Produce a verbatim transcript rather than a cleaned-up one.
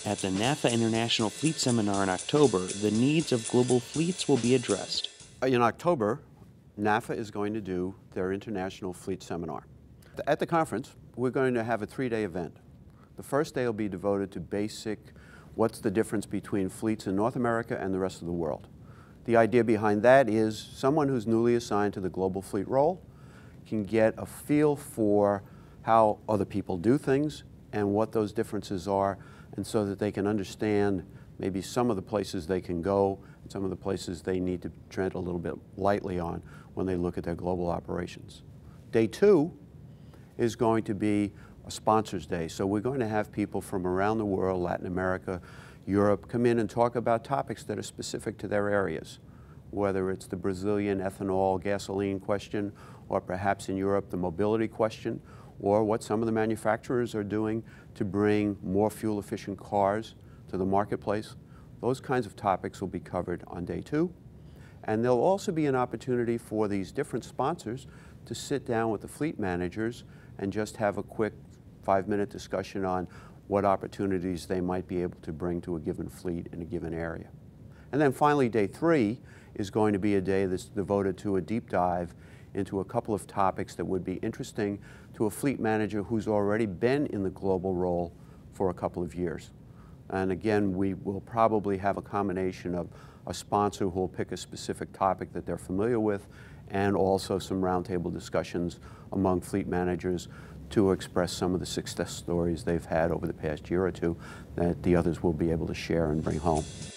At the NAFA International Fleet Seminar in October, the needs of global fleets will be addressed. In October, NAFA is going to do their International Fleet Seminar. At the conference, we're going to have a three-day event. The first day will be devoted to basic, what's the difference between fleets in North America and the rest of the world. The idea behind that is someone who's newly assigned to the global fleet role can get a feel for how other people do things and what those differences are, and so that they can understand maybe some of the places they can go and some of the places they need to tread a little bit lightly on when they look at their global operations. Day two is going to be a sponsors day. So we're going to have people from around the world, Latin America, Europe, come in and talk about topics that are specific to their areas, whether it's the Brazilian ethanol gasoline question, or perhaps in Europe the mobility question, or what some of the manufacturers are doing to bring more fuel-efficient cars to the marketplace. Those kinds of topics will be covered on day two. And there'll also be an opportunity for these different sponsors to sit down with the fleet managers and just have a quick five-minute discussion on what opportunities they might be able to bring to a given fleet in a given area. And then finally, day three is going to be a day that's devoted to a deep dive into a couple of topics that would be interesting to a fleet manager who's already been in the global role for a couple of years. And again, we will probably have a combination of a sponsor who will pick a specific topic that they're familiar with, and also some roundtable discussions among fleet managers to express some of the success stories they've had over the past year or two that the others will be able to share and bring home.